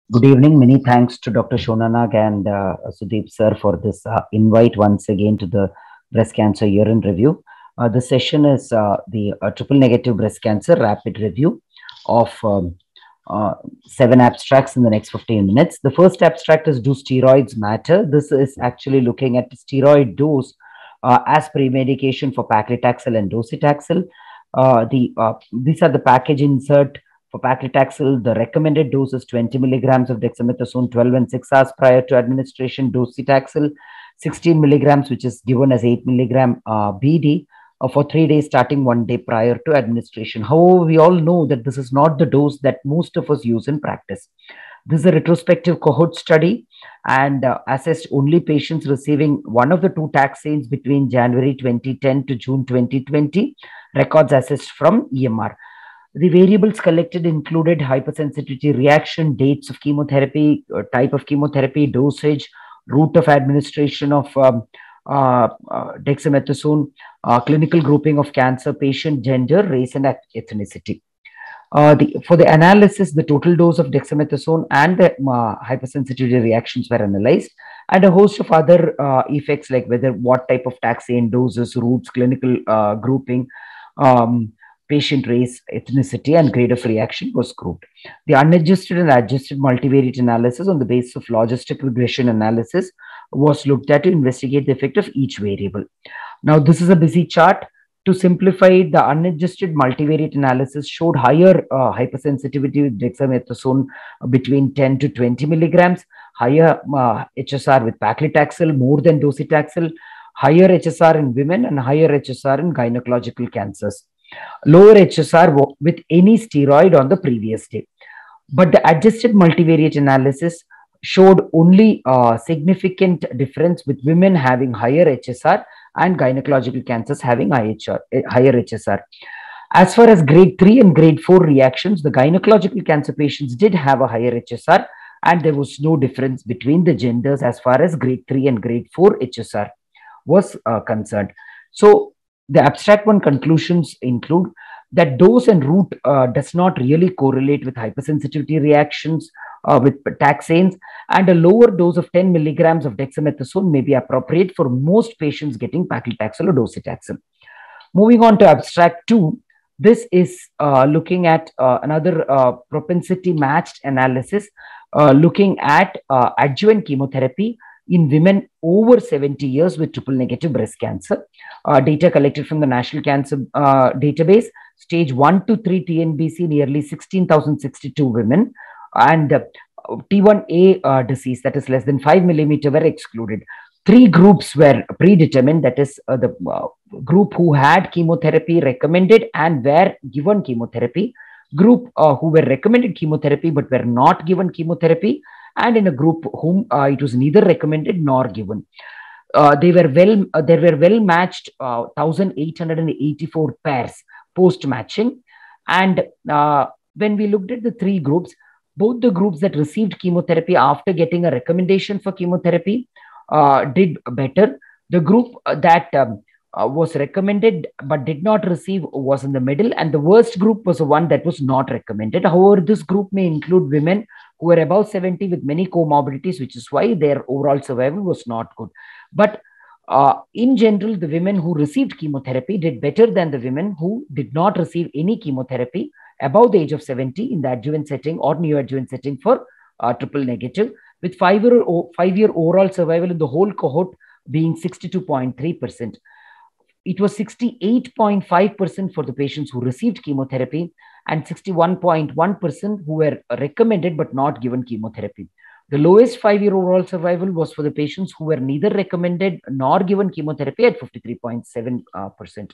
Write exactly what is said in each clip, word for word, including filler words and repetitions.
Good evening. Many thanks to Doctor Shonanag and uh, Sudeep sir for this uh, invite once again to the breast cancer year in review. Uh, the session is uh, the uh, triple negative breast cancer rapid review of um, uh, seven abstracts in the next fifteen minutes. The first abstract is, do steroids matter? This is actually looking at steroid dose uh, as pre-medication for paclitaxel and docetaxel. Uh, the uh, these are the package insert. For paclitaxel, the recommended dose is twenty milligrams of dexamethasone twelve and six hours prior to administration. Docetaxel, sixteen milligrams, which is given as eight milligram uh, B D uh, for three days starting one day prior to administration. However, we all know that this is not the dose that most of us use in practice. This is a retrospective cohort study and uh, assessed only patients receiving one of the two taxanes between January twenty ten to June twenty twenty, records assessed from E M R. The variables collected included hypersensitivity reaction, dates of chemotherapy, uh, type of chemotherapy, dosage, route of administration of um, uh, uh, dexamethasone, uh, clinical grouping of cancer patient, gender, race, and ethnicity. Uh, the, for the analysis, the total dose of dexamethasone and the uh, hypersensitivity reactions were analyzed, and a host of other uh, effects like whether what type of taxane, doses, routes, clinical uh, grouping, um, patient race, ethnicity, and grade of reaction was grouped. The unadjusted and adjusted multivariate analysis on the basis of logistic regression analysis was looked at to investigate the effect of each variable. Now, this is a busy chart. To simplify it, the unadjusted multivariate analysis showed higher uh, hypersensitivity with dexamethasone between ten to twenty milligrams, higher uh, H S R with paclitaxel more than docetaxel, higher H S R in women, and higher H S R in gynecological cancers. Lower H S R with any steroid on the previous day. But the adjusted multivariate analysis showed only a significant difference with women having higher H S R and gynecological cancers having higher H S R. As far as grade three and grade four reactions, the gynecological cancer patients did have a higher H S R, and there was no difference between the genders as far as grade three and grade four H S R was uh, concerned. So the abstract one conclusions include that dose and route uh, does not really correlate with hypersensitivity reactions uh, with taxanes, and a lower dose of ten milligrams of dexamethasone may be appropriate for most patients getting paclitaxel or docetaxel. Moving on to abstract two, this is uh, looking at uh, another uh, propensity matched analysis uh, looking at uh, adjuvant chemotherapy in women over seventy years with triple negative breast cancer. Uh, data collected from the National Cancer uh, Database, stage one to three T N B C, nearly sixteen thousand sixty-two women, and uh, T one A uh, disease, that is less than five millimeter, were excluded. Three groups were predetermined, that is uh, the uh, group who had chemotherapy recommended and were given chemotherapy, group uh, who were recommended chemotherapy but were not given chemotherapy, and in a group whom uh, it was neither recommended nor given. Uh, they were well, uh, there were well matched uh, one thousand eight hundred eighty-four pairs post matching. And uh, when we looked at the three groups, both the groups that received chemotherapy after getting a recommendation for chemotherapy uh, did better. The group that um, uh, was recommended but did not receive was in the middle, and the worst group was the one that was not recommended. However, this group may include women who were above seventy with many comorbidities, which is why their overall survival was not good. But uh, in general, the women who received chemotherapy did better than the women who did not receive any chemotherapy above the age of seventy in the adjuvant setting or neoadjuvant setting for uh, triple negative, with five-year five-year overall survival in the whole cohort being sixty-two point three percent. It was sixty-eight point five percent for the patients who received chemotherapy and sixty-one point one percent who were recommended but not given chemotherapy. The lowest five-year overall survival was for the patients who were neither recommended nor given chemotherapy at fifty-three point seven percent.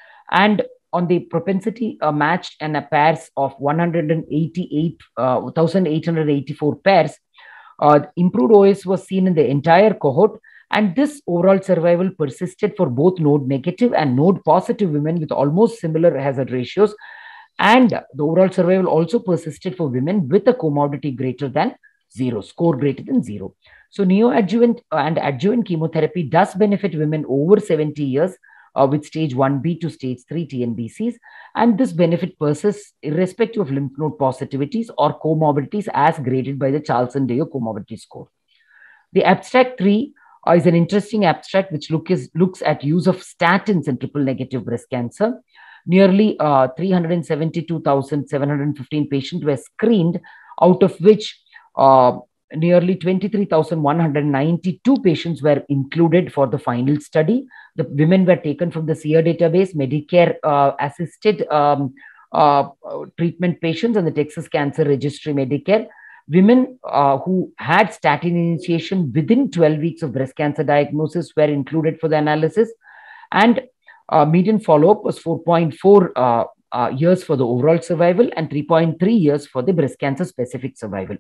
And on the propensity uh, matched and a pairs of one hundred eighty-eight, uh, one thousand eight hundred eighty-four pairs, uh, improved O S was seen in the entire cohort. And this overall survival persisted for both node negative and node positive women with almost similar hazard ratios. And the overall survival also persisted for women with a comorbidity greater than zero, score greater than zero. So neoadjuvant and adjuvant chemotherapy does benefit women over seventy years, uh, with stage one B to stage three T N B Cs. And this benefit persists irrespective of lymph node positivities or comorbidities as graded by the Charlson-Deyo comorbidity score. The abstract three uh, is an interesting abstract which look is, looks at use of statins in triple negative breast cancer. Nearly uh, three hundred seventy-two thousand seven hundred fifteen patients were screened, out of which uh, nearly twenty-three thousand one hundred ninety-two patients were included for the final study. The women were taken from the SEER database, Medicare uh, assisted um, uh, treatment patients, and the Texas Cancer Registry Medicare. Women uh, who had statin initiation within twelve weeks of breast cancer diagnosis were included for the analysis. And uh, median follow-up was four point four uh, uh, years for the overall survival and three point three years for the breast cancer specific survival.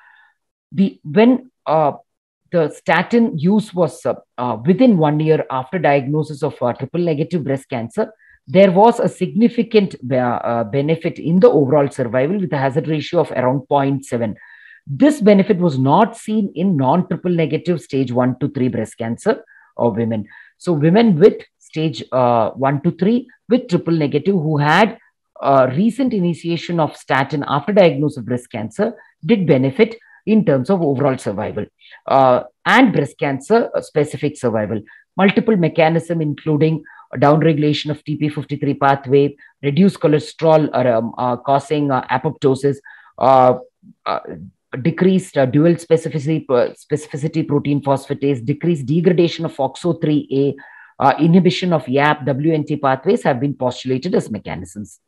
The when uh, the statin use was uh, uh, within one year after diagnosis of uh, triple negative breast cancer, there was a significant uh, uh, benefit in the overall survival with a hazard ratio of around zero point seven. This benefit was not seen in non-triple negative stage one to three breast cancer of women. So women with stage uh, one to three with triple negative who had uh, recent initiation of statin after diagnosis of breast cancer did benefit in terms of overall survival uh, and breast cancer specific survival. Multiple mechanism including downregulation of T P fifty-three pathway, reduced cholesterol uh, uh, causing uh, apoptosis, uh, uh, decreased uh, dual specificity, uh, specificity protein phosphatase, decreased degradation of O X O three A, uh, inhibition of Y A P, W N T pathways have been postulated as mechanisms.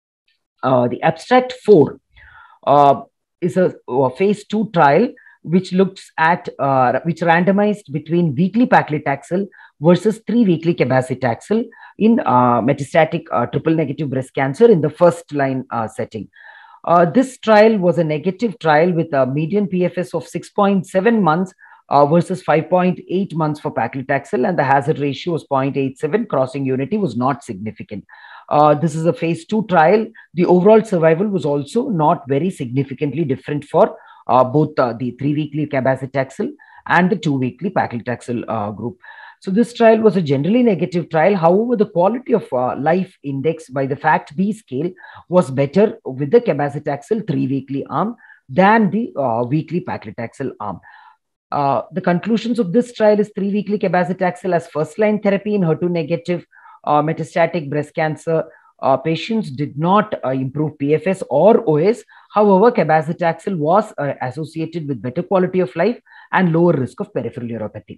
Uh, the abstract four uh, is a, a phase two trial which looks at, uh, which randomized between weekly paclitaxel versus three weekly cabazitaxel in uh, metastatic uh, triple negative breast cancer in the first line uh, setting. Uh, this trial was a negative trial with a median P F S of six point seven months uh, versus five point eight months for paclitaxel, and the hazard ratio was zero point eight seven. Crossing unity was not significant. Uh, this is a phase two trial. The overall survival was also not very significantly different for uh, both uh, the three weekly cabazitaxel and the two weekly paclitaxel uh, group. So this trial was a generally negative trial. However, the quality of uh, life index by the FACT B scale was better with the cabazitaxel three weekly arm than the uh, weekly paclitaxel arm. Uh, the conclusions of this trial is three weekly cabazitaxel as first line therapy in H E R two negative uh, metastatic breast cancer uh, patients did not uh, improve P F S or O S. However, cabazitaxel was uh, associated with better quality of life and lower risk of peripheral neuropathy.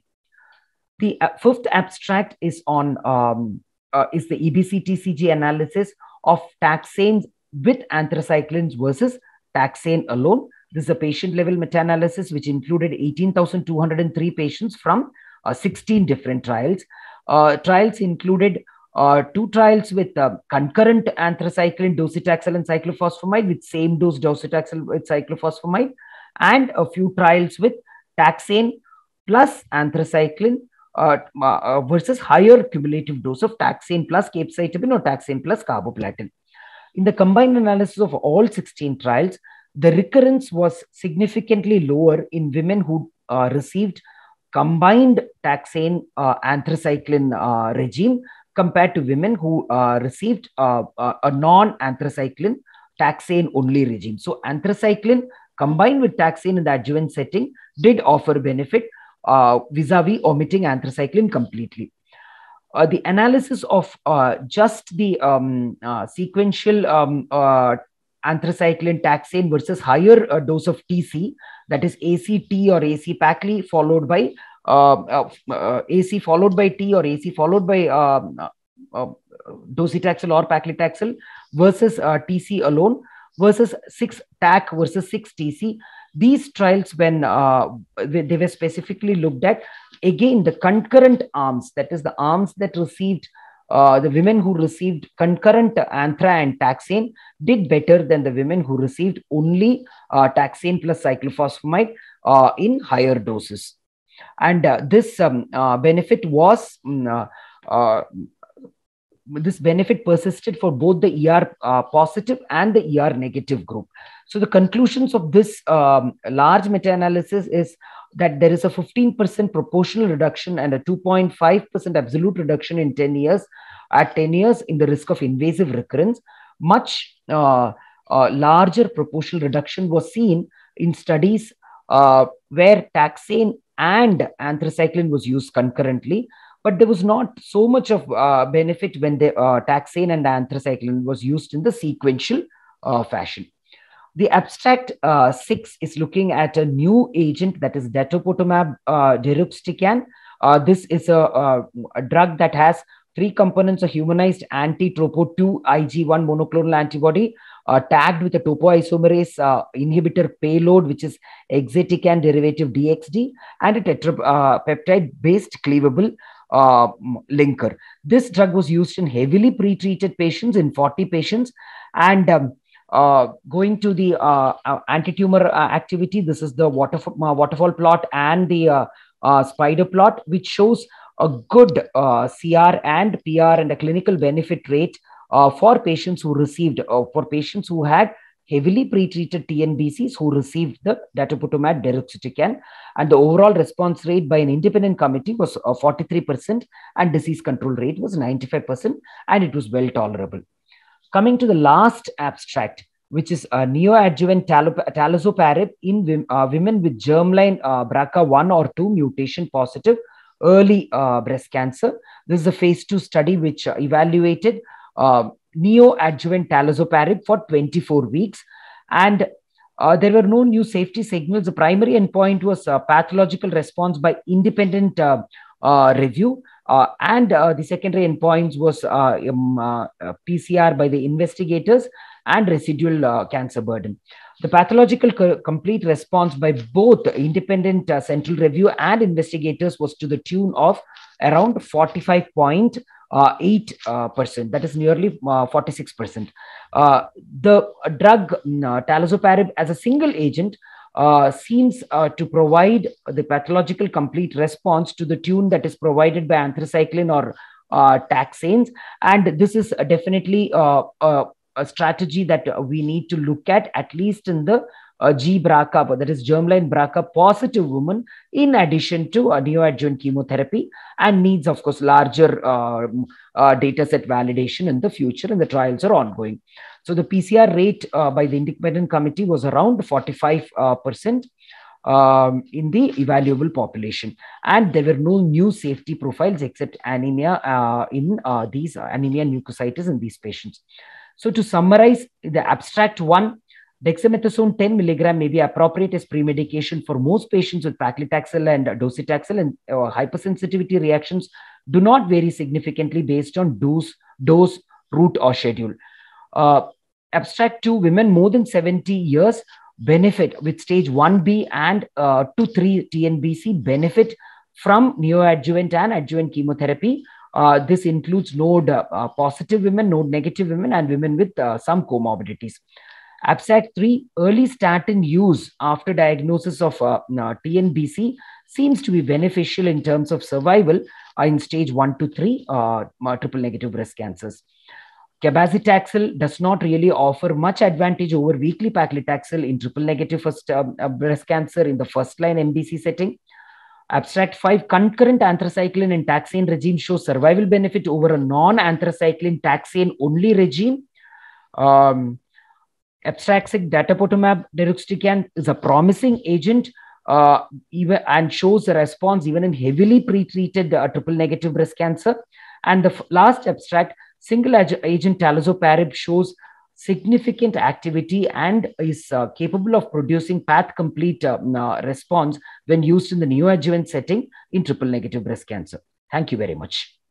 The uh, fifth abstract is on um, uh, is the E B C T C G analysis of taxanes with anthracyclines versus taxane alone. This is a patient-level meta-analysis which included eighteen thousand two hundred three patients from uh, sixteen different trials. Uh, trials included uh, two trials with uh, concurrent anthracycline, docetaxel, and cyclophosphamide with same dose docetaxel with cyclophosphamide, and a few trials with taxane plus anthracycline Uh, uh, versus higher cumulative dose of taxane plus capecitabine or taxane plus carboplatin. In the combined analysis of all sixteen trials, the recurrence was significantly lower in women who uh, received combined taxane uh, anthracycline uh, regime compared to women who uh, received uh, uh, a non-anthracycline taxane only regime. So anthracycline combined with taxane in the adjuvant setting did offer benefit Uh, vis-a-vis omitting anthracycline completely. Uh, the analysis of uh, just the um, uh, sequential um, uh, anthracycline taxane versus higher uh, dose of T C, that is A C T or A C Pacli followed by uh, uh, uh, A C followed by T or A C followed by uh, uh, docetaxel or paclitaxel versus uh, T C alone versus six T A C versus six T C. These trials, when uh, they were specifically looked at, again, the concurrent arms, that is the arms that received, uh, the women who received concurrent anthra and taxane did better than the women who received only uh, taxane plus cyclophosphamide uh, in higher doses. And uh, this um, uh, benefit was, um, uh, uh, this benefit persisted for both the E R uh, positive and the E R negative group. So the conclusions of this um, large meta-analysis is that there is a fifteen percent proportional reduction and a two point five percent absolute reduction in ten years, at ten years in the risk of invasive recurrence. Much uh, uh, larger proportional reduction was seen in studies uh, where taxane and anthracycline was used concurrently, but there was not so much of uh, benefit when the uh, taxane and anthracycline was used in the sequential uh, fashion. The abstract uh, six is looking at a new agent, that is datopotamab uh, deruxtecan. Uh, this is a, a, a drug that has three components: a humanized anti-tropo two I G one monoclonal antibody uh, tagged with a topoisomerase uh, inhibitor payload, which is exatecan derivative D X D, and a tetrapeptide-based uh, cleavable uh, linker. This drug was used in heavily pretreated patients, in forty patients, and um, Uh, going to the uh, uh, anti-tumor uh, activity, this is the waterfall, uh, waterfall plot and the uh, uh, spider plot, which shows a good uh, C R and P R and a clinical benefit rate uh, for patients who received, uh, for patients who had heavily pretreated T N B Cs who received the datopotamab deruxtecan, and the overall response rate by an independent committee was uh, forty-three percent, and disease control rate was ninety-five percent, and it was well tolerable. Coming to the last abstract, which is a neoadjuvant talazoparib in uh, women with germline uh, B R C A one or two mutation positive early uh, breast cancer. This is a phase two study which uh, evaluated uh, neoadjuvant talazoparib for twenty-four weeks. And uh, there were no new safety signals. The primary endpoint was uh, pathological response by independent uh, uh, review. Uh, and uh, the secondary endpoints was uh, um, uh, P C R by the investigators and residual uh, cancer burden. The pathological co complete response by both independent uh, central review and investigators was to the tune of around forty-five point eight percent. That is nearly uh, forty-six percent. Uh, the drug uh, talazoparib as a single agent Uh, seems uh, to provide the pathological complete response to the tune that is provided by anthracycline or uh, taxanes. And this is uh, definitely uh, uh, a strategy that we need to look at, at least in the uh, G B R C A, that is germline B R C A positive women, in addition to uh, neoadjuvant chemotherapy, and needs, of course, larger uh, uh, data set validation in the future, and the trials are ongoing. So the P C R rate uh, by the independent committee was around forty-five percent uh, um, in the evaluable population. And there were no new safety profiles except anemia uh, in uh, these uh, anemia leukocytes in these patients. So to summarize, the abstract one, dexamethasone ten milligram may be appropriate as pre-medication for most patients with paclitaxel and docetaxel, and uh, hypersensitivity reactions do not vary significantly based on dose, dose, route, or schedule. Uh, abstract two, women more than seventy years benefit with stage one B and uh, two three T N B C benefit from neoadjuvant and adjuvant chemotherapy. Uh, this includes node uh, positive women, node negative women, and women with uh, some comorbidities. Abstract three, early statin use after diagnosis of uh, uh, T N B C seems to be beneficial in terms of survival uh, in stage one to three uh, triple negative breast cancers. Cabazitaxel does not really offer much advantage over weekly paclitaxel in triple negative first, uh, uh, breast cancer in the first line M B C setting. Abstract five, concurrent anthracycline and taxane regime shows survival benefit over a non-anthracycline taxane only regime. Um, abstract six, datopotamab deruxtecan is a promising agent uh, even, and shows a response even in heavily pretreated uh, triple negative breast cancer. And the last abstract, single agent talazoparib shows significant activity and is uh, capable of producing path complete uh, uh, response when used in the neoadjuvant setting in triple negative breast cancer. Thank you very much.